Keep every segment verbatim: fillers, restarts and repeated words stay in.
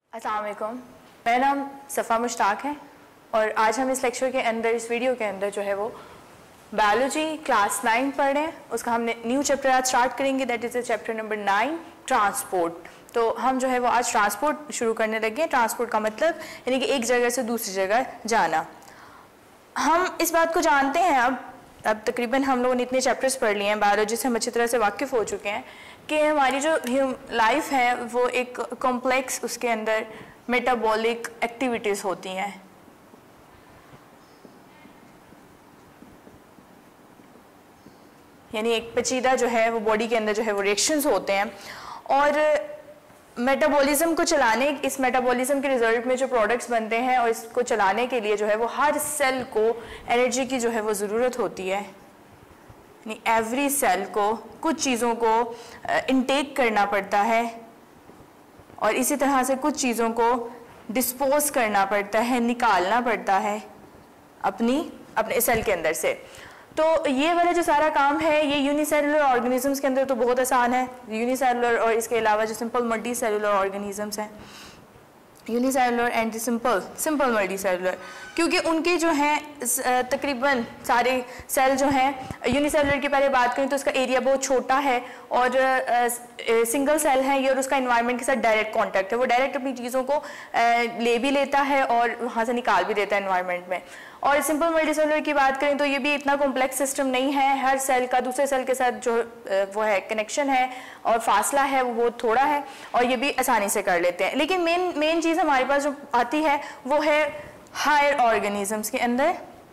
अस्सलाम वालेकुम, मेरा नाम सफ़ा मुश्ताक है और आज हम इस लेक्चर के अंदर, इस वीडियो के अंदर जो है वो बायोलॉजी क्लास नाइन पढ़ रहे हैं। उसका हमने न्यू चैप्टर आज स्टार्ट करेंगे, that is chapter number nine, transport. तो हम जो है वो आज ट्रांसपोर्ट शुरू करने लगे हैं। ट्रांसपोर्ट का मतलब यानी कि एक जगह से दूसरी जगह जाना। हम इस बात को जानते हैं, अब अब तकरीबन हम लोगों ने इतने चैप्टर्स पढ़ लिए हैं, बायोलॉजी से हम अच्छी तरह से वाकिफ़ हो चुके हैं कि हमारी जो लाइफ है वो एक कॉम्प्लेक्स, उसके अंदर मेटाबॉलिक एक्टिविटीज़ होती हैं। यानी एक पेचीदा जो है वो बॉडी के अंदर जो है वो रिएक्शंस होते हैं और मेटाबॉलिज्म को चलाने, इस मेटाबॉलिज्म के रिजल्ट में जो प्रोडक्ट्स बनते हैं और इसको चलाने के लिए जो है वो हर सेल को एनर्जी की जो है वो ज़रूरत होती है। यानी एवरी सेल को कुछ चीज़ों को इनटेक करना पड़ता है और इसी तरह से कुछ चीज़ों को डिस्पोज करना पड़ता है, निकालना पड़ता है अपनी अपने सेल के अंदर से। तो ये वाला जो सारा काम है ये यूनिसेलुलर ऑर्गेनिजम्स के अंदर तो बहुत आसान है। यूनिसेलुलर और इसके अलावा जो सिंपल मल्टी सेलुलर ऑर्गेनिजम्स हैं, unicellular and simple simple multi cellular, क्योंकि उनके जो हैं तकरीबन सारे सेल जो हैं, यूनिसेलुलर की पहले बात करें तो उसका एरिया बहुत छोटा है और सिंगल सेल है ये और उसका इन्वायरमेंट के साथ डायरेक्ट कांटेक्ट है। वो डायरेक्ट अपनी चीज़ों को आ, ले भी लेता है और वहाँ से निकाल भी देता है इन्वायरमेंट में। और सिंपल मल्टीसेलुलर की बात करें तो ये भी इतना कॉम्प्लेक्स सिस्टम नहीं है। हर सेल का दूसरे सेल के साथ जो वो है कनेक्शन है और फासला है वो बहुत थोड़ा है और ये भी आसानी से कर लेते हैं। लेकिन मेन मेन चीज़ हमारे पास जो आती है वो है हायर ऑर्गेनिजम्स के अंदर।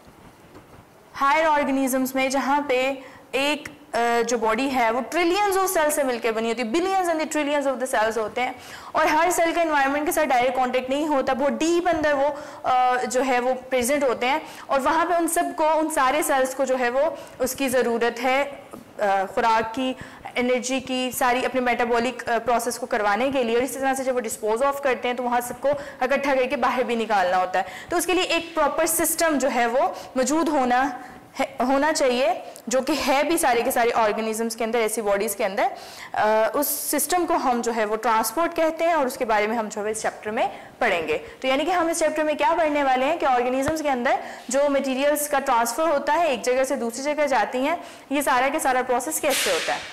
हायर ऑर्गेनिजम्स में जहाँ पे एक जो बॉडी है वो ट्रिलियंस ऑफ सेल से मिलकर बनी होती है, billions and trillions of the cells होते हैं और हर सेल का एनवायरनमेंट के साथ डायरेक्ट कांटेक्ट नहीं होता, बहुत डीप अंदर वो जो है वो प्रेजेंट होते हैं और वहाँ पे उन सब को, उन सारे सेल्स को जो है वो उसकी ज़रूरत है खुराक की, एनर्जी की, सारी अपने मेटाबॉलिक प्रोसेस को करवाने के लिए। और इसी तरह से जब वो डिस्पोज ऑफ करते हैं तो वहाँ सबको इकट्ठा करके बाहर भी निकालना होता है। तो उसके लिए एक प्रॉपर सिस्टम जो है वो मौजूद होना है, होना चाहिए, जो कि है भी सारे के सारे ऑर्गेनिजम्स के अंदर, ऐसी बॉडीज़ के अंदर। आ, उस सिस्टम को हम जो है वो ट्रांसपोर्ट कहते हैं और उसके बारे में हम जो है इस चैप्टर में पढ़ेंगे। तो यानी कि हम इस चैप्टर में क्या पढ़ने वाले हैं कि ऑर्गेनिजम्स के अंदर जो मटेरियल्स का ट्रांसफ़र होता है, एक जगह से दूसरी जगह जाती हैं, ये सारा के सारा प्रोसेस कैसे होता है।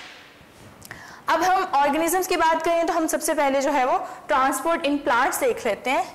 अब हम ऑर्गेनिजम्स की बात करें तो हम सबसे पहले जो है वो ट्रांसपोर्ट इन प्लांट्स देख लेते हैं।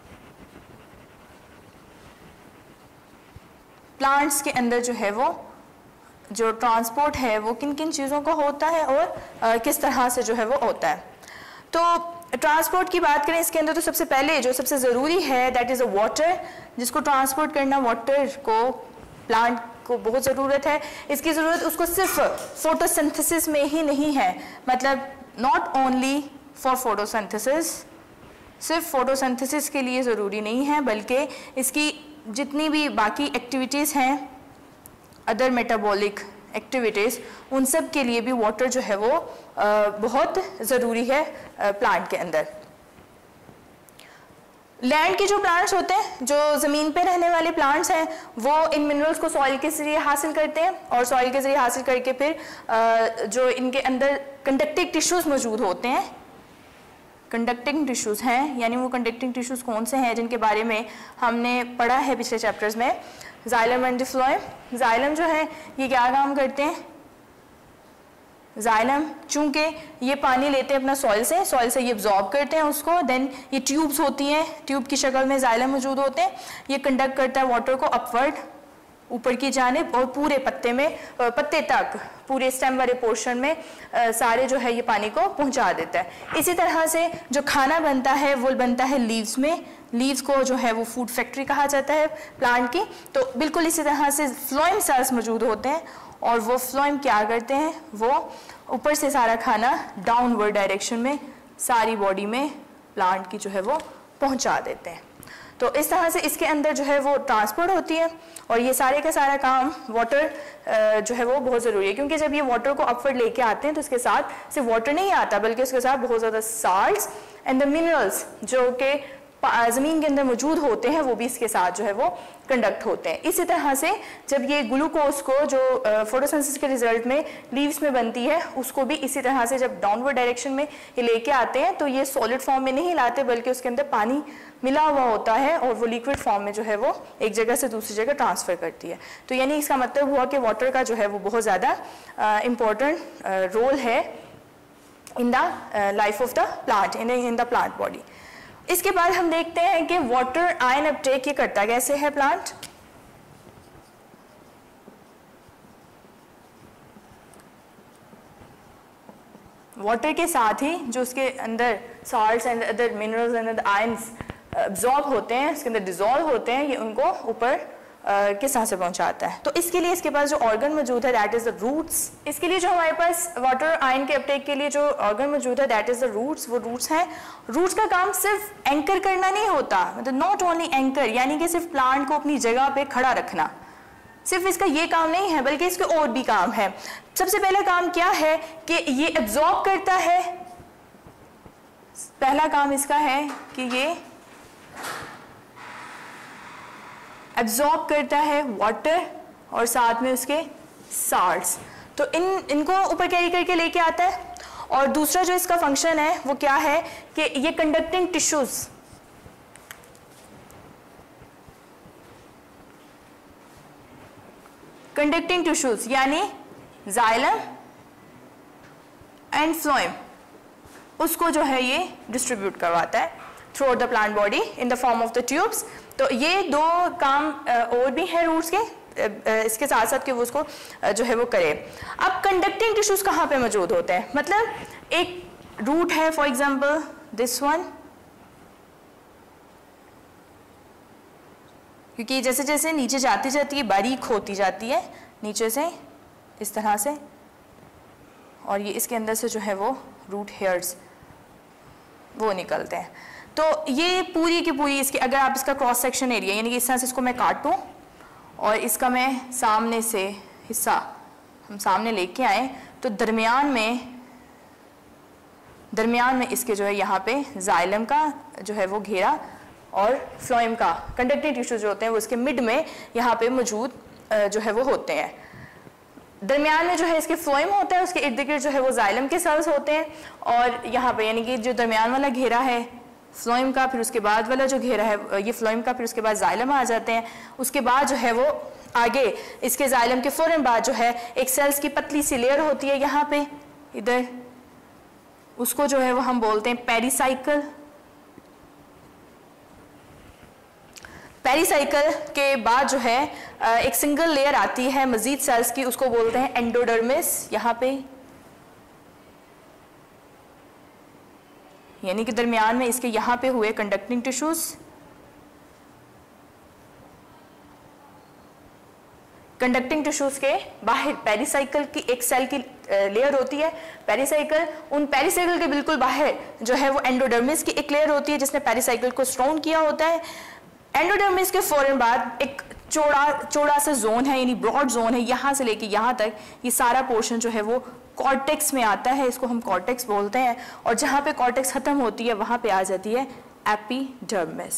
प्लांट्स के अंदर जो है वो जो ट्रांसपोर्ट है वो किन किन चीज़ों का होता है और आ, किस तरह से जो है वो होता है। तो ट्रांसपोर्ट की बात करें इसके अंदर तो सबसे पहले जो सबसे ज़रूरी है दैट इज़ अ वाटर, जिसको ट्रांसपोर्ट करना, वाटर को प्लांट को बहुत ज़रूरत है। इसकी ज़रूरत उसको सिर्फ फोटोसिंथेसिस में ही नहीं है, मतलब नॉट ओनली फॉर फोटोसिंथेसिस, सिर्फ फोटोसिंथेसिस के लिए ज़रूरी नहीं है, बल्कि इसकी जितनी भी बाकी एक्टिविटीज़ हैं, अदर मेटाबॉलिक एक्टिविटीज़, उन सब के लिए भी वाटर जो है वो आ, बहुत ज़रूरी है प्लांट के अंदर। लैंड के जो प्लांट्स होते हैं, जो ज़मीन पे रहने वाले प्लांट्स हैं, वो इन मिनरल्स को सॉइल के ज़रिए हासिल करते हैं और सॉइल के ज़रिए हासिल करके फिर आ, जो इनके अंदर कंडक्टिंग टिश्यूज़ मौजूद होते हैं, कंडक्टिंग टिश्यूज़ हैं, यानी वो कंडक्टिंग टिश्यूज़ कौन से हैं जिनके बारे में हमने पढ़ा है पिछले चैप्टर्स में, जाइलम एंड फ्लोएम। जाइलम जो है ये क्या काम करते हैं, जाइलम चूँकि ये पानी लेते हैं अपना सॉइल से, सॉइल से ये एब्जॉर्ब करते हैं उसको, देन ये ट्यूब्स होती हैं, ट्यूब की शक्ल में जाइलम मौजूद होते हैं, ये कंडक्ट करता है वाटर को अपवर्ड, ऊपर की जानिब और पूरे पत्ते में, पत्ते तक, पूरे स्टेम वाले पोर्शन में आ, सारे जो है ये पानी को पहुंचा देता है। इसी तरह से जो खाना बनता है वो बनता है लीव्स में, लीव्स को जो है वो फूड फैक्ट्री कहा जाता है प्लांट की। तो बिल्कुल इसी तरह से फ्लोएम सेल्स मौजूद होते हैं और वो फ्लोएम क्या करते हैं, वो ऊपर से सारा खाना डाउनवर्ड डायरेक्शन में सारी बॉडी में प्लांट की जो है वो पहुंचा देते हैं। तो इस तरह से इसके अंदर जो है वो ट्रांसपोर्ट होती है और ये सारे का सारा काम वाटर जो है वो बहुत ज़रूरी है, क्योंकि जब ये वाटर को अपवर्ड लेके आते हैं तो इसके साथ सिर्फ वाटर नहीं आता बल्कि उसके साथ बहुत ज़्यादा साल्ट्स एंड द मिनरल्स जो कि ज़मीन के अंदर मौजूद होते हैं वो भी इसके साथ जो है वो कंडक्ट होते हैं। इसी तरह से जब ये ग्लूकोज को जो फोटोसिंथेसिस के रिजल्ट में लीव्स में बनती है उसको भी इसी तरह से जब डाउनवर्ड डायरेक्शन में ये लेके आते हैं तो ये सॉलिड फॉर्म में नहीं लाते बल्कि उसके अंदर पानी मिला हुआ होता है और वो लिक्विड फॉर्म में जो है वो एक जगह से दूसरी जगह ट्रांसफ़र करती है। तो यानी इसका मतलब हुआ कि वाटर का जो है वो बहुत ज़्यादा इम्पोर्टेंट रोल है in the life of the plant, in in the plant body. इसके बाद हम देखते हैं कि वाटर आयन अपटेक ये करता कैसे है प्लांट। वाटर के साथ ही जो उसके अंदर salts and other minerals and ions absorb होते हैं, उसके अंदर डिजोल्व होते हैं, ये उनको ऊपर Uh, किस तरह से पहुंचाता है। तो इसके लिए इसके पास जो ऑर्गन मौजूद है दैट इज द रूट्स। इसके लिए जो हमारे पास वाटर आयन के अपटेक के लिए जो ऑर्गन मौजूद है दैट इज द रूट्स। वो रूट्स हैं। रूट्स का काम सिर्फ एंकर करना नहीं होता, मतलब नॉट ओनली एंकर, यानी कि सिर्फ प्लांट को अपनी जगह पे खड़ा रखना, सिर्फ इसका ये काम नहीं है बल्कि इसके और भी काम है। सबसे पहला काम क्या है कि ये एब्जॉर्ब करता है। पहला काम इसका है कि ये एब्जॉर्ब करता है वाटर और साथ में उसके साल्ट्स, तो इन इनको ऊपर कैरी करके लेके आता है। और दूसरा जो इसका फंक्शन है वो क्या है कि ये कंडक्टिंग टिश्यूज, कंडक्टिंग टिश्यूज यानी जाइलम एंड फ्लोएम, उसको जो है ये डिस्ट्रीब्यूट करवाता है throughout the plant body in the form of the tubes. तो ये दो काम और भी हैं रूट्स के, इसके साथ साथ कि वो उसको जो है वो करे। अब कंडक्टिंग टिश्यूज कहाँ पे मौजूद होते हैं, मतलब एक रूट है फॉर एग्जांपल दिस वन, क्योंकि जैसे जैसे नीचे जाती जाती है बारीक होती जाती है नीचे से इस तरह से, और ये इसके अंदर से जो है वो रूट हेयर्स वो निकलते हैं। तो ये पूरी की पूरी इसकी अगर आप इसका क्रॉस सेक्शन एरिया यानी कि इस तरह से इसको मैं काटूं और इसका मैं सामने से हिस्सा हम सामने लेके आए तो दरमियान में दरमियान में इसके जो है यहाँ पे जाइलम का जो है वो घेरा और फ्लोएम का कंडक्टिंग टिश्यूज जो होते हैं वो इसके मिड में यहाँ पे मौजूद जो है वो होते हैं। दरमियान में जो है इसके फ्लोएम होता है, उसके इर्द गिर्द जो है वो जाइलम के सेल्स होते हैं, और यहाँ पे यानी कि जो दरमियान वाला घेरा है फ्लोएम का, फिर उसके बाद वाला जो घेरा है ये फ्लोएम का, फिर उसके बाद जाइलम आ जाते हैं। उसके बाद जो है वो आगे इसके जाइलम के फौरन बाद जो है एक सेल्स की पतली सी लेयर होती है यहाँ पे इधर, उसको जो है वो हम बोलते हैं पेरिसाइकल। पेरिसाइकल के बाद जो है एक सिंगल लेयर आती है मजीद सेल्स की, उसको बोलते हैं एंडोडर्मिस यहाँ पे, यानी कि दरमियान में इसके यहाँ पे हुए कंडक्टिंग टिश्यूज। कंडक्टिंग टिश्यूज के बाहर पेरिसाइकल की एक सेल की लेयर होती है पेरिसाइकल, उन पेरिसाइकल के बिल्कुल बाहर जो है वो एंडोडर्मिस की एक लेयर होती है जिसने पेरिसाइकल को सराउंड किया होता है। एंडोडर्मिस के फौरन बाद एक चौड़ा चौड़ा सा जोन है यानी ब्रॉड जोन है, यहाँ से लेके यहाँ तक ये सारा पोर्शन जो है वो कॉर्टेक्स में आता है, इसको हम कॉर्टेक्स बोलते हैं, और जहाँ पे कॉर्टेक्स खत्म होती है वहाँ पे आ जाती है एपिडर्मिस।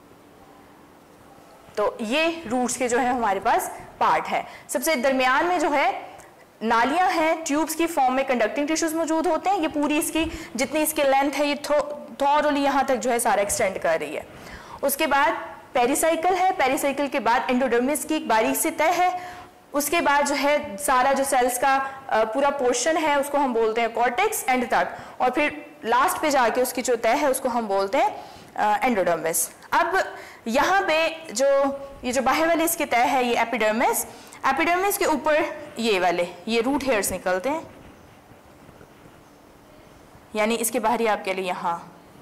तो ये रूट्स के जो है हमारे पास पार्ट है। सबसे दरमियान में जो है नालियां हैं, ट्यूब्स की फॉर्म में कंडक्टिंग टिश्यूज मौजूद होते हैं, ये पूरी इसकी जितनी इसकी लेंथ है ये थॉरली यहाँ तक जो है सारा एक्सटेंड कर रही है। उसके बाद पेरिसाइकल है, पेरिसाइकल के बाद एंडोडर्मिस की एक बारीक सी तह है, उसके बाद जो है सारा जो सेल्स का पूरा पोर्शन है उसको हम बोलते हैं कॉर्टेक्स एंड तक, और फिर लास्ट पे जाके उसकी जो तह है उसको हम बोलते हैं एंडोडर्मिस। अब यहाँ पे जो ये जो बाहर वाली इसकी तह है ये एपिडर्मिस, एपिडर्मिस के ऊपर ये वाले ये रूट हेयर्स निकलते हैं, यानी इसके बाहर ही आप कह लिए यहाँ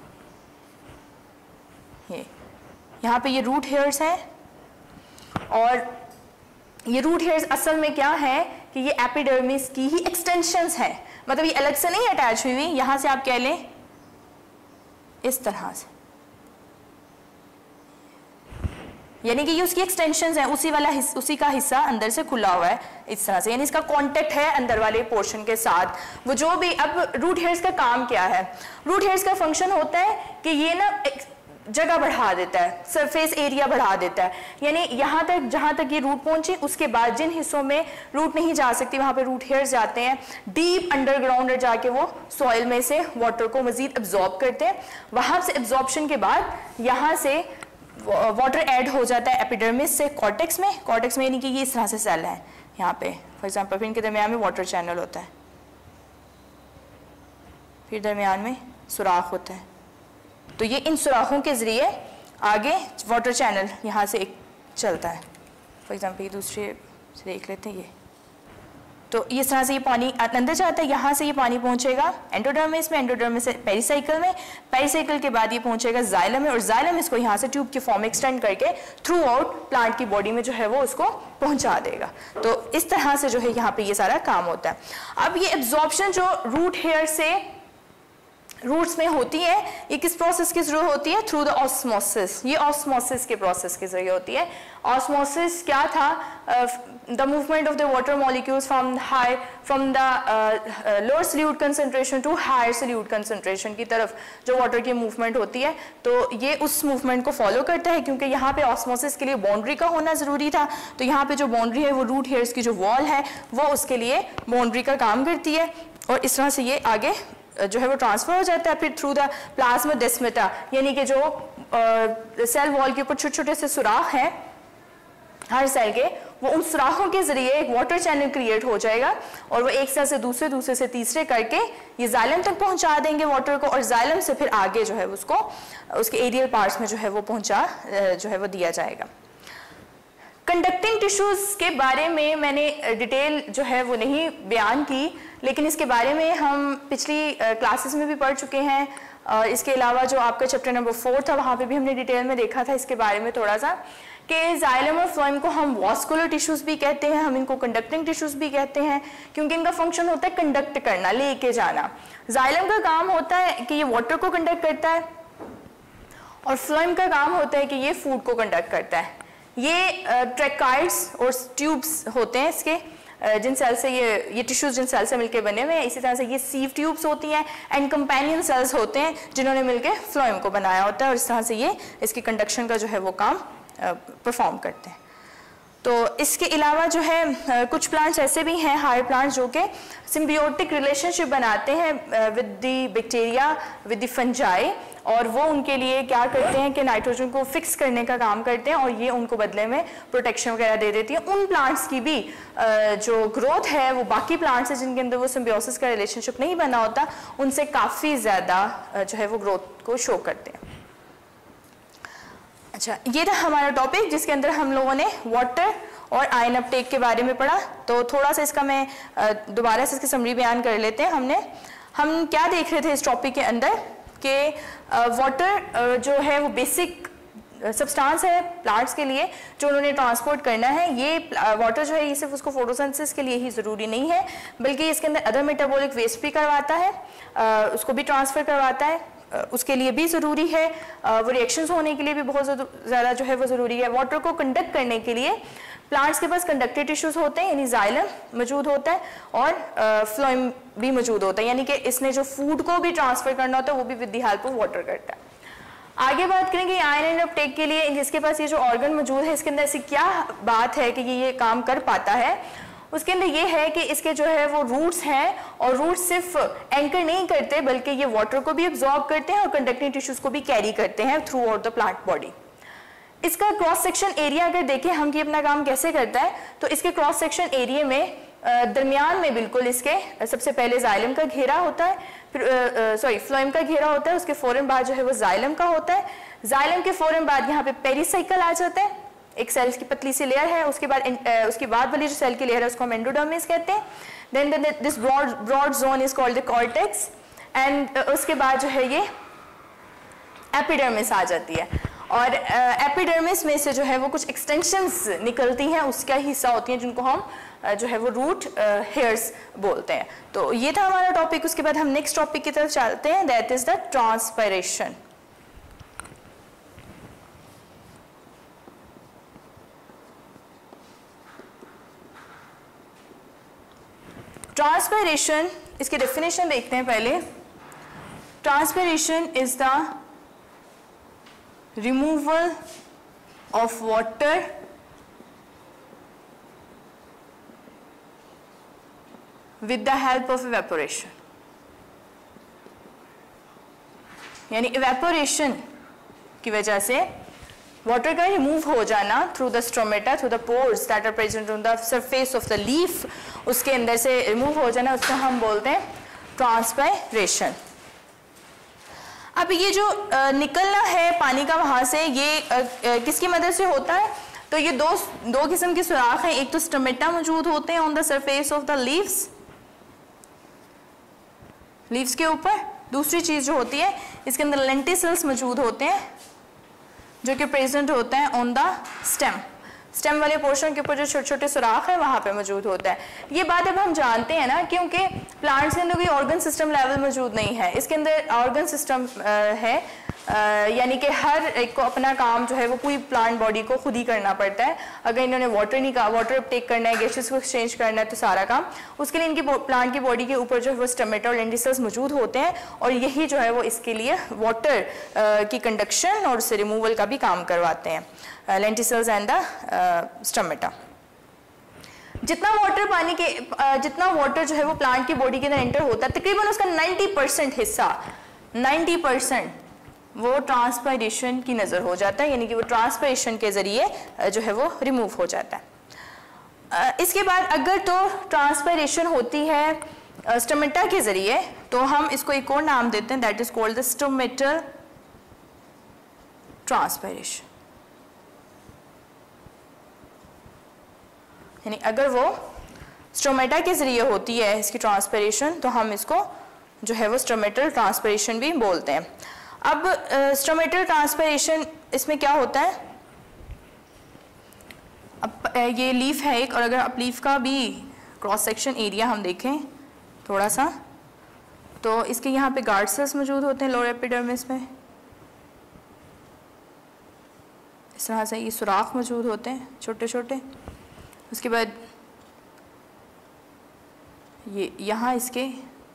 ये यहाँ पे ये रूट हेयर्स हैं, और ये रूट हेयर्स असल में क्या है कि ये एपिडर्मिस की ही एक्सटेंशंस हैं, मतलब ये अलग से नहीं अटैच हुई हुई, यहाँ से आप कह लें इस तरह से, यानी कि ये उसकी एक्सटेंशंस हैं, उसी वाला उसी का हिस्सा अंदर से खुला हुआ है इस तरह से, यानी इसका कांटेक्ट है अंदर वाले पोर्शन के साथ। वो जो भी अब रूट हेयर्स का काम क्या है, रूट हेयर्स का फंक्शन होता है कि ये ना जगह बढ़ा देता है, सरफेस एरिया बढ़ा देता है, यानी यहाँ तक जहाँ तक ये रूट पहुंची उसके बाद जिन हिस्सों में रूट नहीं जा सकती वहाँ पे रूट हेयर्स जाते हैं, डीप अंडरग्राउंड जाके वो सॉइल में से वाटर को मजीद एब्जॉर्ब करते हैं। वहाँ से एब्जॉर्प्शन के बाद यहाँ से वाटर ऐड हो जाता है एपिडर्मिस से कॉर्टेक्स में। कॉर्टेक्स में यानी कि ये इस तरह से सेल है यहाँ पे, फॉर एग्जाम्पल फिर इनके दरमियान में वाटर चैनल होता है, फिर दरमियान में सुराख होता है, तो ये इन सुराखों के ज़रिए आगे वाटर चैनल यहाँ से एक चलता है। फॉर एग्जांपल ये दूसरे से देख लेते हैं, ये तो इस तरह से ये पानी अंदर जाता है, यहाँ से ये पानी पहुँचेगा एंडोडर्मिस में, एंडोडर्मिस से पेरिसाइकिल में, पेरिसाइकिल के बाद ये पहुँचेगा जाइलम में, और जाइलम इसको यहाँ से ट्यूब के फॉर्म एक्सटेंड करके थ्रू आउट प्लांट की बॉडी में जो है वो उसको पहुँचा देगा। तो इस तरह से जो है यहाँ पे ये सारा काम होता है। अब ये एब्जॉर्प्शन जो रूट हेयर से रूट्स में होती है, ये किस प्रोसेस के थ्रू होती है? Through the osmosis. ये ऑस्मोसिस के प्रोसेस के जरिए होती है। ऑस्मोसिस क्या था? The movement of the water molecules from high from the lower solute concentration to higher solute concentration की तरफ जो वाटर की मूवमेंट होती है, तो ये उस मूवमेंट को फॉलो करता है, क्योंकि यहाँ पे ऑस्मोसिस के लिए बाउंड्री का होना ज़रूरी था। तो यहाँ पे जो बाउंड्री है वो रूट हेयर्स की जो वॉल है वो उसके लिए बाउंड्री का काम करती है, और इस तरह से ये आगे जो है वो ट्रांसफर हो जाता है फिर थ्रू द प्लाज्मोडेस्माटा, यानी कि जो सेल वॉल के ऊपर छोटे छोटे से सुराख हैं हर सेल के, वो उन सुराखों के जरिए एक वाटर चैनल क्रिएट हो जाएगा, और वो एक सेल से दूसरे दूसरे से तीसरे करके ये जाइलम तक पहुंचा देंगे वाटर को, और जाइलम से फिर आगे जो है उसको उसके एरियल पार्ट्स में जो है वो पहुंचा जो है वो दिया जाएगा। कंडक्टिंग टिश्यूज के बारे में मैंने डिटेल जो है वो नहीं बयान की, लेकिन इसके बारे में हम पिछली क्लासेस में भी पढ़ चुके हैं। इसके अलावा जो आपका चैप्टर नंबर फोर था वहाँ पे भी हमने डिटेल में देखा था इसके बारे में थोड़ा सा, कि जाइलम और फ्लोएम को हम वास्कुलर टिश्यूज भी कहते हैं, हम इनको कंडक्टिंग टिश्यूज भी कहते हैं, क्योंकि इनका फंक्शन होता है कंडक्ट करना, लेके जाना। जाइलम का काम होता है कि ये वाटर को कंडक्ट करता है, और फ्लोएम का काम होता है कि ये फूड को कंडक्ट करता है। ये ट्रैकाइड्स और ट्यूब्स होते हैं इसके, जिन सेल से ये ये टिश्यूज जिन सेल से मिलके बने हुए हैं। इसी तरह से ये सीव ट्यूब्स होती हैं एंड कंपेनियन सेल्स होते हैं जिन्होंने मिलके फ्लोएम को बनाया होता है, और इस तरह से ये इसकी कंडक्शन का जो है वो काम परफॉर्म करते हैं। तो इसके अलावा जो है कुछ प्लांट्स ऐसे भी हैं, हायर प्लांट्स, जो कि सिम्बियोटिक रिलेशनशिप बनाते हैं with the bacteria, with the fungi, और वो उनके लिए क्या करते हैं कि नाइट्रोजन को फिक्स करने का काम करते हैं, और ये उनको बदले में प्रोटेक्शन वगैरह दे देती है। उन प्लांट्स की भी जो ग्रोथ है वो बाकी प्लांट्स है जिनके अंदर वो सिम्बियोसिस का रिलेशनशिप नहीं बना होता, उनसे काफ़ी ज़्यादा जो है वो ग्रोथ को शो करते हैं। अच्छा, ये था हमारा टॉपिक जिसके अंदर हम लोगों ने वाटर और आयन अपटेक के बारे में पढ़ा। तो थोड़ा सा इसका मैं दोबारा से इसकी समरी बयान कर लेते हैं। हमने हम क्या देख रहे थे इस टॉपिक के अंदर कि वाटर जो है वो बेसिक सब्सटेंस है प्लांट्स के लिए जो उन्होंने ट्रांसपोर्ट करना है। ये वाटर जो है ये सिर्फ उसको फोटोसिंथेसिस के लिए ही ज़रूरी नहीं है, बल्कि इसके अंदर अदर मेटाबॉलिक वेस्ट भी करवाता है, उसको भी ट्रांसफ़र करवाता है, उसके लिए भी ज़रूरी है, वो रिएक्शंस होने के लिए भी बहुत ज़्यादा जो है वो ज़रूरी है। वाटर को कंडक्ट करने के लिए प्लांट्स के पास कंडक्टिव टिश्यूज होते हैं, यानी जाइलम मौजूद होता है, और फ्लोएम भी मौजूद होता है, यानी कि इसने जो फूड को भी ट्रांसफ़र करना होता है वो भी with the help of water करता है। आगे बात करेंगे आयन एंड अपटेक के लिए जिसके पास ये जो ऑर्गन मौजूद है इसके अंदर ऐसी क्या बात है कि ये ये काम कर पाता है। उसके अंदर ये है कि इसके जो है वो रूट्स हैं, और रूट्स सिर्फ एंकर नहीं करते बल्कि ये वाटर को भी एब्जॉर्ब करते हैं और कंडक्टिंग टिश्यूज को भी कैरी करते हैं throughout the plant body. इसका क्रॉस सेक्शन एरिया अगर देखें हम कि अपना काम कैसे करता है, तो इसके क्रॉस सेक्शन एरिया में दरमियान में बिल्कुल इसके सबसे पहले जाइलम का घेरा होता है, फिर सॉरी फ्लोएम का घेरा होता है, उसके फौरन बाद जो है वो जाइलम का होता है। जाइलम के फौरन बाद यहाँ पे पेरिसाइकिल आ जाता है, एक सेल की पतली सी लेयर है, उसके बाद उसके बाद वाली जो सेल की लेयर है उसको हम एंडोडर्मिस कहते हैं। Then this broad broad zone is called the cortex, and उसके बाद जो है ये एपिडर्मिस आ जाती है, और एपिडर्मिस में से जो है वो कुछ एक्सटेंशंस निकलती हैं, उसका हिस्सा होती हैं जिनको हम जो है वो रूट हेयर्स बोलते हैं। तो ये था हमारा टॉपिक। उसके बाद हम नेक्स्ट टॉपिक की तरफ चलते हैं, that is the transpiration. Transpiration, इसकी डेफिनेशन देखते हैं पहले। Transpiration is the removal of water with the help of evaporation. यानी evaporation की वजह से वाटर का रिमूव हो जाना through the stromata, through the pores that are present on the surface of the leaf, उसके अंदर से रिमूव हो जाना, उसको हम बोलते हैं ट्रांसपायरेशन। अब ये जो आ, निकलना है पानी का वहाँ से, ये आ, आ, किसकी मदद से होता है? तो ये दो दो किस्म के सुराख हैं, एक तो स्टोमेटा मौजूद होते हैं on the surface of the leaves, leaves के ऊपर। दूसरी चीज़ जो होती है, इसके अंदर लेंटिसल्स मौजूद होते हैं जो कि प्रेजेंट होता है ऑन द स्टेम, स्टेम वाले पोर्शन के ऊपर जो छोटे छोटे सुराख है वहाँ पे मौजूद होता है। ये बात अब हम जानते हैं ना, क्योंकि प्लांट्स के अंदर कोई ऑर्गन सिस्टम लेवल मौजूद नहीं है, इसके अंदर ऑर्गन सिस्टम है, यानी कि हर एक को अपना काम जो है वो पूरी प्लांट बॉडी को खुद ही करना पड़ता है। अगर इन्होंने वाटर नहीं वाटर अपटेक करना है, गैसेस को एक्सचेंज करना है, तो सारा काम उसके लिए इनकी प्लांट की बॉडी के ऊपर जो है वो स्टोमेटा और लेंटिसल्स मौजूद होते हैं, और यही जो है वो इसके लिए वाटर की कंडक्शन और उससे रिमूवल का भी काम करवाते हैं, लेंटिसल्स एंड द स्टोमेटा। जितना वाटर पानी के जितना वाटर जो है वो प्लांट की बॉडी के अंदर एंटर होता है, तकरीबन उसका नब्बे परसेंट हिस्सा नब्बे परसेंट वो ट्रांसपायरेशन की नज़र हो जाता है, यानी कि वो ट्रांसपायरेशन के ज़रिए जो है वो रिमूव हो जाता है। इसके बाद अगर तो ट्रांसपायरेशन होती है स्टोमेटा के ज़रिए, तो हम इसको एक और नाम देते हैं, that is called the stomatal transpiration. यानी अगर वो स्टोमेटा के ज़रिए होती है इसकी ट्रांसपायरेशन, तो हम इसको जो है वो स्टोमेटल ट्रांसपायरेशन भी बोलते हैं। अब स्टोमेटल ट्रांसपायरेशन इसमें क्या होता है, अब ये लीफ है एक, और अगर आप लीफ का भी क्रॉस सेक्शन एरिया हम देखें थोड़ा सा, तो इसके यहाँ पे गार्ड सेल्स मौजूद होते हैं लोअर एपिडर्मिस में, इस तरह से ये सुराख मौजूद होते हैं छोटे छोटे। उसके बाद ये यहाँ इसके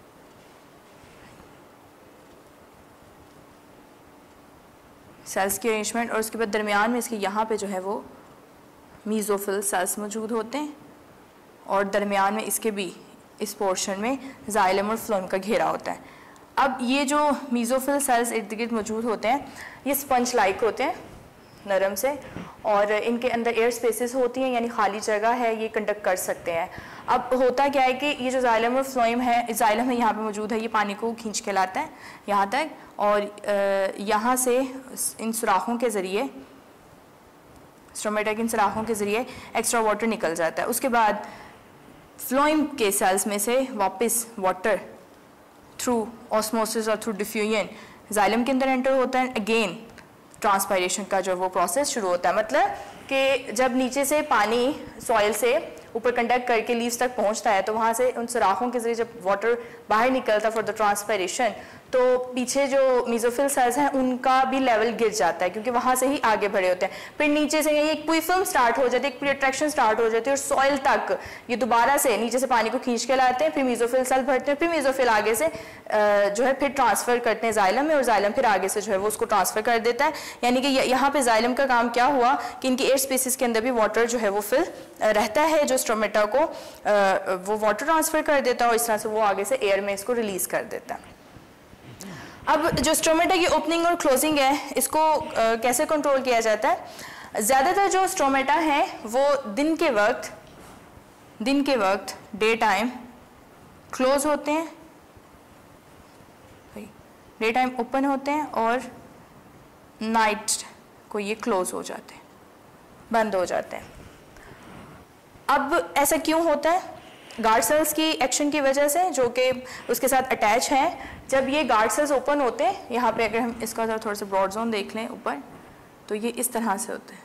सेल्स की अरेंजमेंट, और उसके बाद दरमियान में इसके यहाँ पे जो है वो मीज़ोफिल सेल्स मौजूद होते हैं, और दरमियान में इसके भी इस पोर्शन में जाइलम और फ्लोएम का घेरा होता है। अब ये जो मीज़ोफिल सेल्स इर्द गिर्द मौजूद होते हैं, ये स्पंज लाइक होते हैं नरम से, और इनके अंदर एयर स्पेसेस होती हैं, यानी खाली जगह है, ये कंडक्ट कर सकते हैं। अब होता क्या है कि ये जो जाइलम और फ्लोएम है, जाइलम है यहाँ पे मौजूद है, ये पानी को खींच के लाता है यहाँ तक, और यहाँ से इन सुराखों के ज़रिए, स्टोमेटा के इन सुराखों के ज़रिए एक्स्ट्रा वाटर निकल जाता है। उसके बाद फ्लोएम के सेल्स में से वापस वाटर थ्रू ऑस्मोसिस और थ्रू डिफ्यूजन जाइलम के अंदर एंटर होता है, अगेन ट्रांसपायरेशन का जो वो प्रोसेस शुरू होता है। मतलब कि जब नीचे से पानी सॉइल से ऊपर कंडक्ट करके लीव्स तक पहुंचता है, तो वहाँ से उन सुराखों के जरिए जब वाटर बाहर निकलता है फॉर द ट्रांसपायरेशन, तो पीछे जो मीज़ोफिल सेल्स हैं उनका भी लेवल गिर जाता है, क्योंकि वहाँ से ही आगे बढ़े होते हैं। फिर नीचे से एक पूरी फिल्म स्टार्ट हो जाती है, एक पूरी अट्रैक्शन स्टार्ट हो जाती है, और सॉइल तक ये दोबारा से नीचे से पानी को खींच के लाते हैं, फिर मीज़ोफिल सेल भरते हैं, फिर मीज़ोफिल आगे से जो है फिर ट्रांसफ़र करते हैं जाइलम में, और जाइलम फिर आगे से जो है वो उसको ट्रांसफ़र कर देता है। यानी कि यहाँ पे जाइलम का काम क्या हुआ कि इनके एयर स्पेसिस के अंदर भी वाटर जो है वो फिल रहता है, जो स्टोमेटा को वो वाटर ट्रांसफ़र कर देता है, और इस तरह से वो आगे से एयर में इसको रिलीज़ कर देता है। अब जो स्टोमेटा की ओपनिंग और क्लोजिंग है, इसको uh, कैसे कंट्रोल किया जाता है? ज़्यादातर जो स्टोमेटा हैं वो दिन के वक्त दिन के वक्त डे टाइम क्लोज होते हैं, डे टाइम ओपन होते हैं, और नाइट को ये क्लोज हो जाते हैं, बंद हो जाते हैं। अब ऐसा क्यों होता है? गार्ड सेल्स की एक्शन की वजह से, जो कि उसके साथ अटैच हैं। जब ये गार्ड सेल्स ओपन होते हैं, यहाँ पे अगर हम इसका थोड़ा सा ब्रॉड जोन देख लें ऊपर, तो ये इस तरह से होते हैं।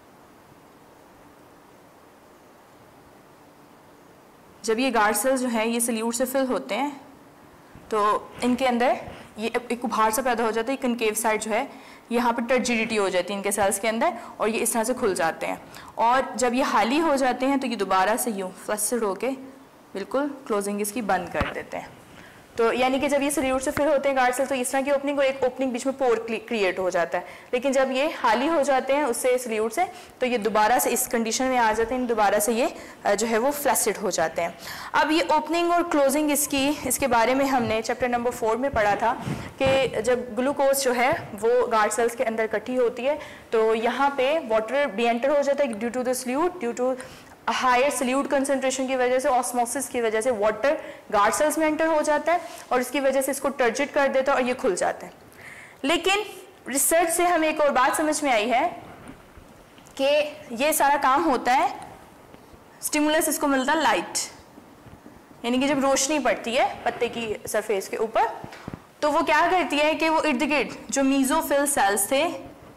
जब ये गार्ड सेल्स जो हैं ये सल्यूट से फिल होते हैं, तो इनके अंदर ये एक उभार सा पैदा हो जाता है, कनकेव साइड जो है यहाँ पे टर्जिडिटी हो जाती है इनके सेल्स के अंदर, और ये इस तरह से खुल जाते हैं। और जब ये खाली हो जाते हैं, तो ये दोबारा से यूँ फ्लस्ड होके बिल्कुल क्लोजिंग इसकी बंद कर देते हैं। तो यानी कि जब ये सल्यूट से फिल होते हैं गार्ड सेल्स तो इस तरह की ओपनिंग और एक ओपनिंग बीच में पोर क्रिएट हो जाता है, लेकिन जब ये खाली हो जाते हैं उससे सल्यूट से तो ये दोबारा से इस कंडीशन में आ जाते हैं, दोबारा से ये जो है वो फ्लैसिड हो जाते हैं। अब ये ओपनिंग और क्लोजिंग इसकी इसके बारे में हमने चैप्टर नंबर फोर में पढ़ा था कि जब ग्लूकोज जो है वो गार्ड सेल्स के अंदर इकट्ठी होती है तो यहाँ पे वाटर भी एंटर हो जाता है due to the solute, due to higher solute concentration की वजह से, ऑस्मोसिस की वजह से वाटर गार्ड सेल्स में एंटर हो जाता है और इसकी वजह से इसको टर्जिट कर देता है और ये खुल जाता है। लेकिन रिसर्च से हमें एक और बात समझ में आई है कि ये सारा काम होता है, स्टिमुलस इसको मिलता है लाइट, यानी कि जब रोशनी पड़ती है पत्ते की सरफेस के ऊपर तो वो क्या करती है कि वो इर्द गिर्द जो मीजोफिल सेल्स थे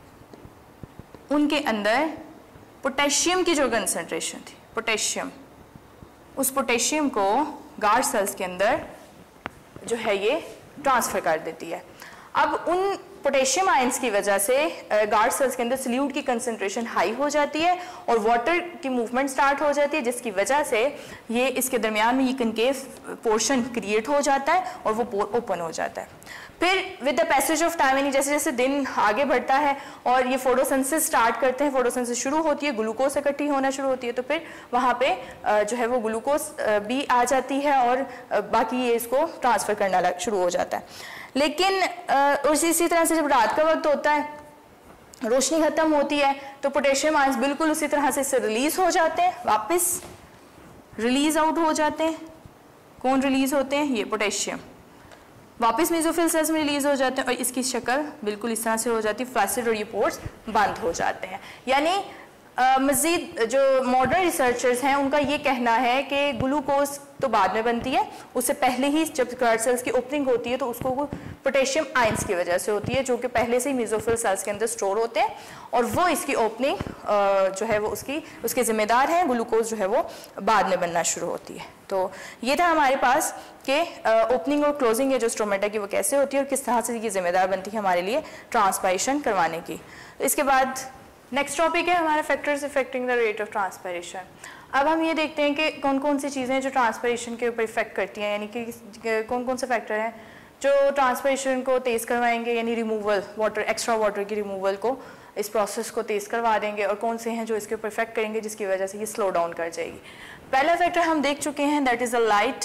उनके अंदर पोटेशियम की जो कंसंट्रेशन थी, पोटेशियम, उस पोटेशियम को गार्ड सेल्स के अंदर जो है ये ट्रांसफर कर देती है। अब उन पोटेशियम आयंस की वजह से गार्ड सेल्स के अंदर सल्यूट की कंसंट्रेशन हाई हो जाती है और वाटर की मूवमेंट स्टार्ट हो जाती है, जिसकी वजह से ये इसके दरमियान में ये कनकेव पोर्शन क्रिएट हो जाता है और वो पोर ओपन हो जाता है। फिर with the passage of time, यानी जैसे जैसे दिन आगे बढ़ता है और ये फोटोसिंथेसिस स्टार्ट करते हैं, फोटोसिंथेसिस शुरू होती है, ग्लूकोज इकट्ठी होना शुरू होती है तो फिर वहाँ पे जो है वो ग्लूकोज भी आ जाती है और बाकी ये इसको ट्रांसफर करना शुरू हो जाता है। लेकिन उसी इसी तरह से जब रात का वक्त होता है, रोशनी खत्म होती है तो पोटेशियम आयंस बिल्कुल उसी तरह से इससे रिलीज हो जाते हैं, वापस रिलीज आउट हो जाते हैं। कौन रिलीज होते हैं? ये पोटेशियम वापस मेसोफिल सेल्स में रिलीज हो जाते हैं और इसकी शक्ल बिल्कुल इस तरह से हो जाती है, फ्लैसिड, और ये पोर्स बंद हो जाते हैं। यानी मज़ीद जो मॉडर्न रिसर्चर्स हैं उनका ये कहना है कि ग्लूकोज तो बाद में बनती है, उससे पहले ही जब गार्ड सेल्स की ओपनिंग होती है तो उसको पोटेशियम आयंस की वजह से होती है जो कि पहले से ही मेसोफिल सेल्स के अंदर स्टोर होते हैं और वो इसकी ओपनिंग जो है वो उसकी उसके जिम्मेदार हैं। ग्लूकोज जो है वो बाद में बनना शुरू होती है। तो ये था हमारे पास कि ओपनिंग और क्लोजिंग है जो स्टोमेटा की वो कैसे होती है और किस तरह से ये जिम्मेदार बनती है हमारे लिए ट्रांसपायरेशन करवाने की। इसके बाद नेक्स्ट टॉपिक है हमारा factors affecting the rate of transpiration. अब हम ये देखते हैं कि कौन कौन सी चीज़ें जो ट्रांसपायरेशन के ऊपर इफेक्ट करती हैं, यानी कि कौन कौन से फैक्टर हैं जो ट्रांसपायरेशन को तेज़ करवाएंगे, यानी रिमूवल वाटर एक्स्ट्रा वाटर की रिमूवल को, इस प्रोसेस को तेज़ करवा देंगे, और कौन से हैं जो इसके ऊपर इफेक्ट करेंगे जिसकी वजह से ये स्लो डाउन कर जाएगी। पहला फैक्टर हम देख चुके हैं, दैट इज़ द लाइट,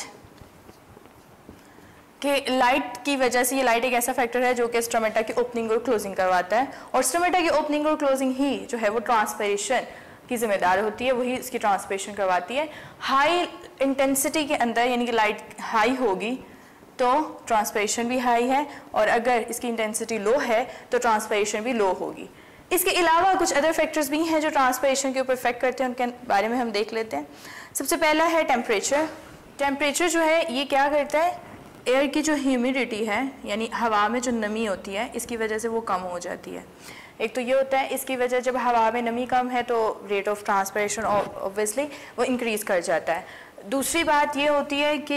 कि लाइट की वजह से, ये लाइट एक ऐसा फैक्टर है जो कि स्टोमेटा की ओपनिंग और क्लोजिंग करवाता है और स्टोमेटा की ओपनिंग और क्लोजिंग ही जो है वो ट्रांसपायरेशन की जिम्मेदार होती है, वही इसकी ट्रांसपायरेशन करवाती है। हाई इंटेंसिटी के अंदर यानी कि लाइट हाई होगी तो ट्रांसपायरेशन भी हाई है और अगर इसकी इंटेंसिटी लो है तो ट्रांसपायरेशन भी लो होगी। इसके अलावा कुछ अदर फैक्टर्स भी हैं जो ट्रांसपायरेशन के ऊपर इफेक्ट करते हैं, उनके बारे में हम देख लेते हैं। सबसे पहला है टेम्परेचर। टेम्परेचर जो है ये क्या करता है, एयर की जो ह्यूमिडिटी है यानी हवा में जो नमी होती है इसकी वजह से वो कम हो जाती है। एक तो ये होता है, इसकी वजह जब हवा में नमी कम है तो रेट ऑफ ट्रांसपायरेशन ऑब्वियसली वो इंक्रीज कर जाता है। दूसरी बात ये होती है कि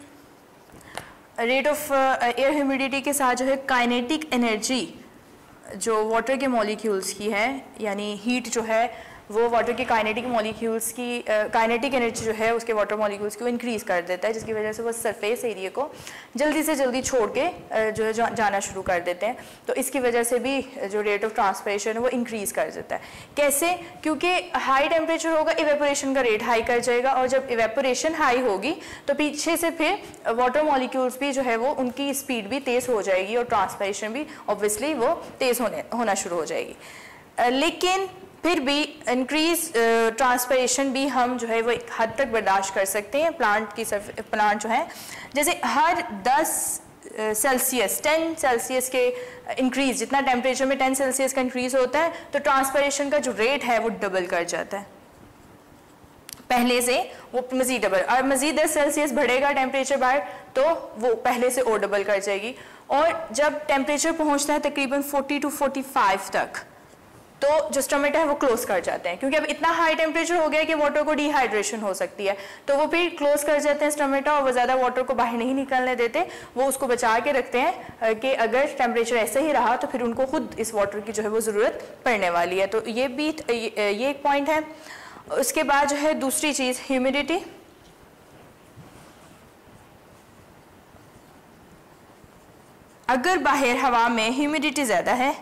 रेट ऑफ एयर ह्यूमिडिटी के साथ जो है काइनेटिक एनर्जी जो वाटर के मॉलिक्यूल्स की है, यानी हीट जो है वो वाटर के काइनेटिक मॉलिक्यूल्स की काइनेटिक एनर्जी जो है उसके वाटर मॉलिक्यूल्स को इंक्रीज़ कर देता है, जिसकी वजह से वो सरफेस एरिया को जल्दी से जल्दी छोड़ के uh, जो है जा, जाना शुरू कर देते हैं। तो इसकी वजह से भी जो रेट ऑफ ट्रांसपायरेशन है वो इंक्रीज़ कर देता है। कैसे? क्योंकि हाई टेम्परेचर होगा, इवेपोरेशन का रेट हाई कर जाएगा और जब इवेपोरेशन हाई होगी तो पीछे से फिर वाटर मॉलिक्यूल्स भी जो है वो उनकी स्पीड भी तेज़ हो जाएगी और ट्रांसपायरेशन भी ऑब्वियसली वो तेज़ होने होना शुरू हो जाएगी। uh, लेकिन फिर भी इंक्रीज ट्रांसपायरेशन भी हम जो है वो एक हद तक बर्दाश्त कर सकते हैं। प्लांट की सर्फ प्लांट जो है जैसे हर दस सेल्सियस टेन सेल्सियस के इंक्रीज, जितना टेम्परेचर में टेन सेल्सियस का इंक्रीज होता है तो ट्रांसपायरेशन का जो रेट है वो डबल कर जाता है पहले से, वो मजीद डबल, और मजीद दस सेल्सियस बढ़ेगा टेम्परेचर बाहर तो वो पहले से और डबल कर जाएगी। और जब टेम्परेचर पहुंचता है तकरीबन फोर्टी टू फोर्टी फाइव तक तो जो स्टोमेटा है वो क्लोज कर जाते हैं, क्योंकि अब इतना हाई टेम्परेचर हो गया कि वाटर को डिहाइड्रेशन हो सकती है, तो वो फिर क्लोज कर जाते हैं स्टोमेटा और वो ज़्यादा वाटर को बाहर नहीं निकलने देते, वो उसको बचा के रखते हैं कि अगर टेम्परेचर ऐसे ही रहा तो फिर उनको खुद इस वाटर की जो है वो ज़रूरत पड़ने वाली है। तो ये भी ये एक पॉइंट है। उसके बाद जो है दूसरी चीज़ ह्यूमिडिटी। अगर बाहर हवा में ह्यूमिडिटी ज़्यादा है,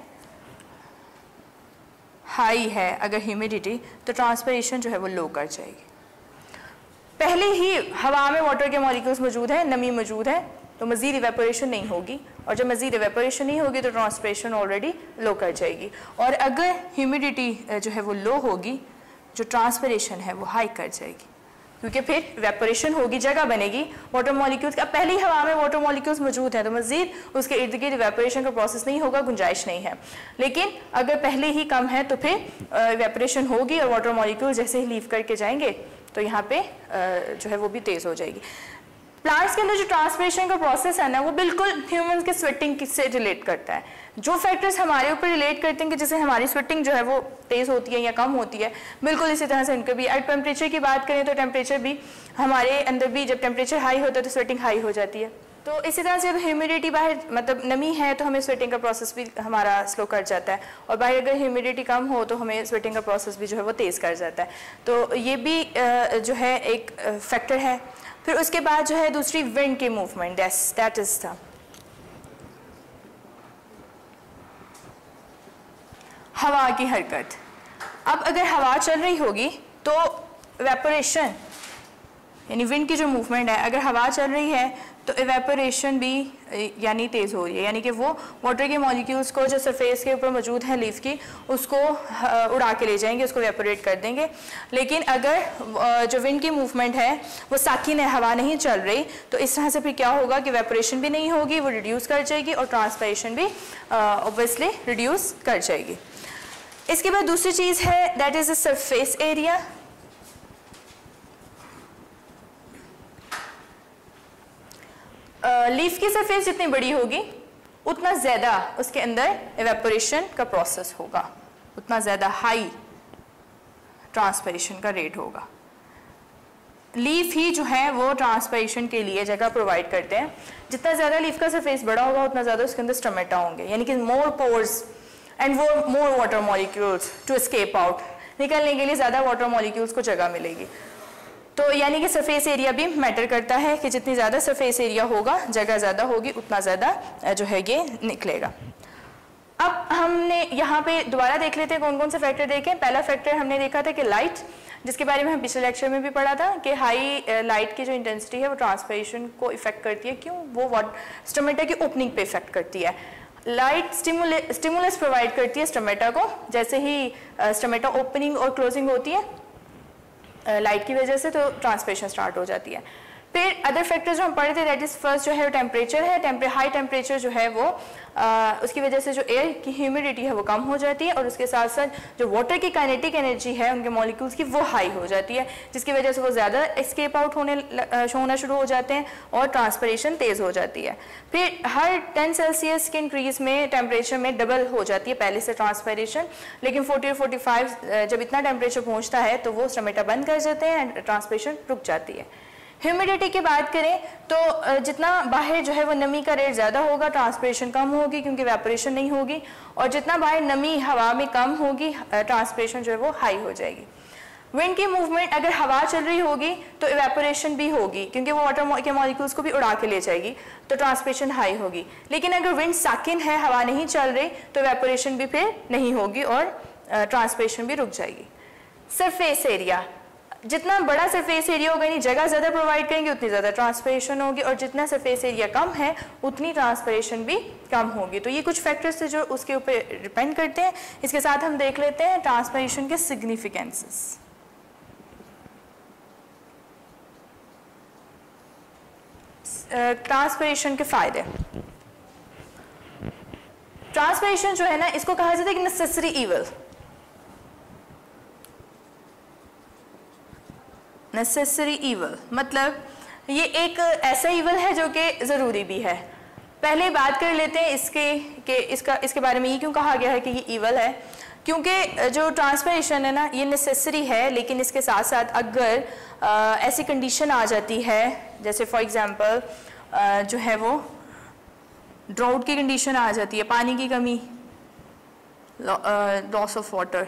हाई है अगर ह्यूमिडिटी, तो ट्रांसपिरेशन जो है वो लो कर जाएगी। पहले ही हवा में वाटर के मॉलिक्यूल्स मौजूद है, नमी मौजूद है, तो मज़ीद इवेपोरेशन नहीं होगी, और जब मज़ीद इवेपोरेशन नहीं होगी तो ट्रांसपिरेशन ऑलरेडी लो कर जाएगी। और अगर ह्यूमिडिटी जो है वो लो होगी, जो ट्रांसपिरेशन है वो हाई कर जाएगी, क्योंकि फिर इवेपोरेशन होगी, जगह बनेगी वाटर मॉलिक्यूल्स। अब पहली हवा में वाटर मॉलिक्यूल्स मौजूद हैं तो मज़ीद उसके इर्द गिर्द इवेपोरेशन का प्रोसेस नहीं होगा, गुंजाइश नहीं है। लेकिन अगर पहले ही कम है तो फिर इवेपोरेशन होगी और वाटर मॉलिक्यूल जैसे ही लीव करके जाएंगे तो यहाँ पे जो है वो भी तेज़ हो जाएगी। प्लांट्स के अंदर जो ट्रांसपिरेशन का प्रोसेस है ना, वो बिल्कुल ह्यूमंस के स्वेटिंग से रिलेट करता है। जो फैक्टर्स हमारे ऊपर रिलेट करते हैं कि जैसे हमारी स्वेटिंग जो है वो तेज़ होती है या कम होती है, बिल्कुल इसी तरह से इनके भी। अगर टेम्परेचर की बात करें तो टेम्परेचर भी हमारे अंदर भी, जब टेम्परेचर हाई होता है तो स्वेटिंग हाई हो जाती है। तो इसी तरह से जब ह्यूमिडिटी बाहर मतलब नमी है तो हमें स्वेटिंग का प्रोसेस भी हमारा स्लो कर जाता है, और बाहर अगर ह्यूमिडिटी कम हो तो हमें स्वेटिंग का प्रोसेस भी जो है वो तेज़ कर जाता है। तो ये भी जो है एक फैक्टर है। फिर उसके बाद जो है दूसरी विंड की मूवमेंट, दैट इज था हवा की हरकत। अब अगर हवा चल रही होगी तो इवेपोरेशन यानी विंड की जो मूवमेंट है, अगर हवा चल रही है तो इवेपोरेशन भी यानी तेज़ हो रही है, यानी कि वो वाटर के मॉलिक्यूल्स को जो सरफेस के ऊपर मौजूद है लीफ की, उसको उड़ा के ले जाएंगे, उसको इवेपोरेट कर देंगे। लेकिन अगर जो विंड की मूवमेंट है वो साकिन है, हवा नहीं चल रही, तो इस तरह से फिर क्या होगा कि इवेपोरेशन भी नहीं होगी, वो रिड्यूस कर जाएगी, और ट्रांसपिरेशन भी ऑब्वियसली रिड्यूस कर जाएगी। इसके बाद दूसरी चीज़ है that is the surface area. Leaf की सरफेस जितनी बड़ी होगी उतना ज़्यादा उसके अंदर इवेपोरेशन का प्रोसेस होगा, उतना ज़्यादा हाई ट्रांसपिरेशन का रेट होगा। लीफ ही जो है वो ट्रांसपिरेशन के लिए जगह प्रोवाइड करते हैं। जितना ज़्यादा लीफ का सरफेस बड़ा होगा उतना ज़्यादा उसके अंदर स्टोमेटा होंगे, यानी कि मोर पोर्स एंड वो more water molecules to escape out, निकलने के लिए ज़्यादा वाटर मॉलिक्यूल्स को जगह मिलेगी। तो यानी कि सरफेस एरिया भी मैटर करता है कि जितनी ज़्यादा सरफेस एरिया होगा, जगह ज़्यादा होगी, उतना ज़्यादा जो है ये निकलेगा। अब हमने यहाँ पे दोबारा देख लेते हैं कौन कौन से फैक्टर देखें। पहला फैक्टर हमने देखा था कि लाइट, जिसके बारे में हम पिछले लेक्चर में भी पढ़ा था कि हाई लाइट की जो इंटेंसिटी है वो ट्रांसपिरेशन को इफेक्ट करती है। क्यों? वो स्टोमेटा की ओपनिंग पे इफेक्ट करती है। लाइट स्टिमुलस प्रोवाइड करती है स्टोमेटा को। जैसे ही स्टोमेटा ओपनिंग और क्लोजिंग होती है लाइट की वजह से, तो ट्रांसपिरेशन स्टार्ट हो जाती है। फिर अदर फैक्टर्स जो हम पढ़े थे, दैट इज फर्स्ट जो है टेम्परेचर है। टेम्परे हाई टेम्परेचर जो है वो आ, उसकी वजह से जो एयर की ह्यूमिडिटी है वो कम हो जाती है, और उसके साथ साथ जो वाटर की काइनेटिक एनर्जी है उनके मॉलिक्यूल्स की वो हाई हो जाती है, जिसकी वजह से वो ज़्यादा एस्केप आउट होने होना शुरू हो जाते हैं और ट्रांसपिरेशन तेज़ हो जाती है। फिर हर टेन सेल्सियस के इंक्रीज में टेम्परेचर में डबल हो जाती है पहले से ट्रांसपिरेशन, लेकिन फोर्टी और फोर्टी फाइव जब इतना टेम्परेचर पहुँचता है तो वो स्टोमेटा बंद कर जाते हैं एंड ट्रांसपिरेशन रुक जाती है। ह्यूमिडिटी की बात करें तो जितना बाहर जो है वो नमी का रेट ज़्यादा होगा, ट्रांसपिरेशन कम होगी क्योंकि इवेपोरेशन नहीं होगी, और जितना बाहर नमी हवा में कम होगी, ट्रांसपिरेशन जो है वो हाई हो जाएगी। विंड की मूवमेंट, अगर हवा चल रही होगी तो इवेपोरेशन भी होगी क्योंकि वो वाटर के मॉलिक्यूल्स को भी उड़ा के ले जाएगी, तो ट्रांसपिरेशन हाई होगी। लेकिन अगर विंड साकिन है, हवा नहीं चल रही, तो इवेपोरेशन भी फिर नहीं होगी और ट्रांसपिरेशन भी रुक जाएगी। सरफेस एरिया, जितना बड़ा सरफेस एरिया होगा, यानी जगह ज़्यादा प्रोवाइड करेंगे उतनी ज़्यादा ट्रांसपिरेशन होगी, और जितना सरफेस एरिया कम है उतनी ट्रांसपिरेशन भी कम होगी। तो ये कुछ फैक्टर्स जो उसके ऊपर डिपेंड करते हैं। इसके साथ हम देख लेते हैं ट्रांसपिरेशन के सिग्निफिकेंसेस। ट्रांसपिरेशन के फ़ायदे। ट्रांसपिरेशन जो है ना, इसको कहा जाता है कि नेसेसरी ईवल। नेसेसरी ईवल मतलब ये एक ऐसा ईवल है जो कि ज़रूरी भी है। पहले बात कर लेते हैं इसके कि इसका इसके बारे में ये क्यों कहा गया है कि ये ईवल है। क्योंकि जो ट्रांसपिरेशन है ना, ये नेसेसरी है, लेकिन इसके साथ साथ अगर आ, ऐसी कंडीशन आ जाती है, जैसे फॉर एग्जांपल जो है वो ड्राउट की कंडीशन आ जाती है, पानी की कमी, लॉस ऑफ वाटर,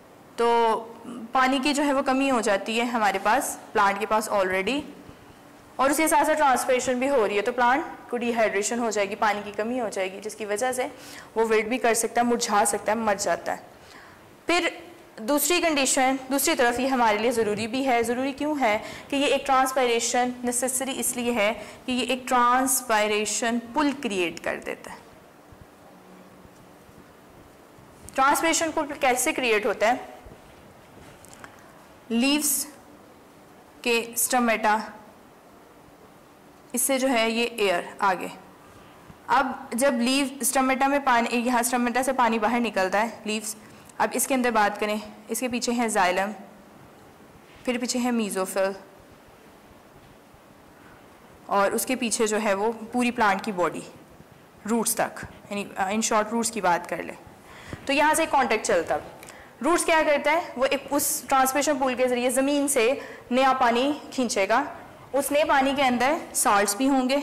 तो पानी की जो है वो कमी हो जाती है हमारे पास, प्लांट के पास ऑलरेडी, और उसके साथ साथ ट्रांसपिरेशन भी हो रही है, तो प्लांट को डिहाइड्रेशन हो जाएगी, पानी की कमी हो जाएगी, जिसकी वजह से वो विल्ट भी कर सकता है, मुरझा सकता है, मर जाता है। फिर दूसरी कंडीशन, दूसरी तरफ ये हमारे लिए ज़रूरी भी है। ज़रूरी क्यों है कि ये एक ट्रांसपायरेशन नेसेसरी इसलिए है कि ये एक ट्रांसपायरेशन पुल क्रिएट कर देता है। ट्रांसपायरेशन पुल कैसे क्रिएट होता है? लीव्स के स्टमेटा, इससे जो है ये एयर आगे, अब जब लीव स्टमेटा में पानी, यहाँ स्टमेटा से पानी बाहर निकलता है, लीव्स, अब इसके अंदर बात करें, इसके पीछे है जाइलम, फिर पीछे है मीज़ोफिल, और उसके पीछे जो है वो पूरी प्लांट की बॉडी, रूट्स तक, यानी इन शॉर्ट रूट्स की बात कर ले, तो यहाँ से कॉन्टेक्ट चलता है। रूट्स क्या करता है, वो एक उस ट्रांसपिरेशन पुल के ज़रिए ज़मीन से नया पानी खींचेगा, उस नए पानी के अंदर साल्ट्स भी होंगे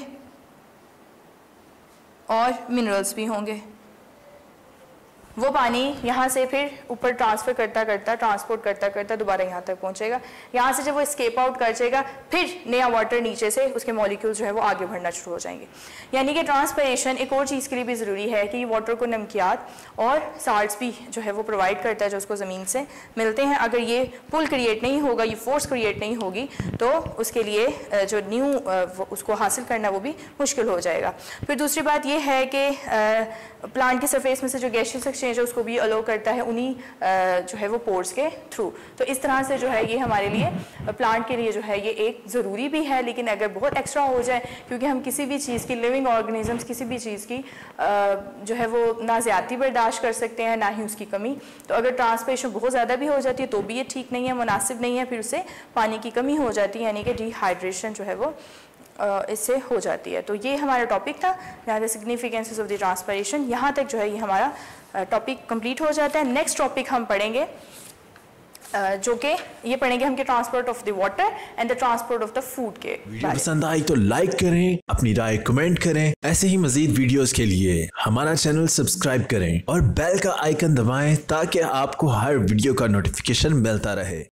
और मिनरल्स भी होंगे। वो पानी यहाँ से फिर ऊपर ट्रांसफ़र करता करता ट्रांसपोर्ट करता करता दोबारा यहाँ तक पहुँचेगा। यहाँ से जब वो स्केप आउट कर जाएगा, फिर नया वाटर नीचे से उसके मॉलिक्यूल्स जो है वो आगे बढ़ना शुरू हो जाएंगे। यानी कि ट्रांसपिरेशन एक और चीज़ के लिए भी ज़रूरी है कि वाटर को नमकियात और साल्ट्स भी जो है वो प्रोवाइड करता है, जो उसको ज़मीन से मिलते हैं। अगर ये पुल क्रिएट नहीं होगा, ये फोर्स क्रिएट नहीं होगी, तो उसके लिए जो न्यू उसको हासिल करना वो भी मुश्किल हो जाएगा। फिर दूसरी बात ये है कि प्लांट की सरफेस में से जो गैसियस एक्सचेंज है उसको भी अलो करता है उन्हीं जो है वो पोर्स के थ्रू। तो इस तरह से जो है ये हमारे लिए, प्लांट के लिए जो है ये एक ज़रूरी भी है, लेकिन अगर बहुत एक्स्ट्रा हो जाए, क्योंकि हम किसी भी चीज़ की, लिविंग ऑर्गेनिजम्स किसी भी चीज़ की जो है वो ना ज़्यादती बर्दाश्त कर सकते हैं ना ही उसकी कमी। तो अगर ट्रांसपिरेशन बहुत ज़्यादा भी हो जाती है तो भी ये ठीक नहीं है, मुनासिब नहीं है, फिर उससे पानी की कमी हो जाती है, यानी कि डिहाइड्रेशन जो है वो इससे हो जाती है। तो ये हमारा टॉपिक था, यहाँ the significances of the transpiration. यहाँ तक जो है ये हमारा टॉपिक कंप्लीट हो जाता है। नेक्स्ट टॉपिक हम पढ़ेंगे जो कि ये पढ़ेंगे हम कि transport of the water and the transport of the food के। वीडियो पसंद आई तो लाइक करें, अपनी राय कमेंट करें। ऐसे ही मजीद वीडियोस के लिए हमारा चैनल सब्सक्राइब करें और बेल का आइकन दबाएं ताकि आपको हर वीडियो का नोटिफिकेशन मिलता रहे।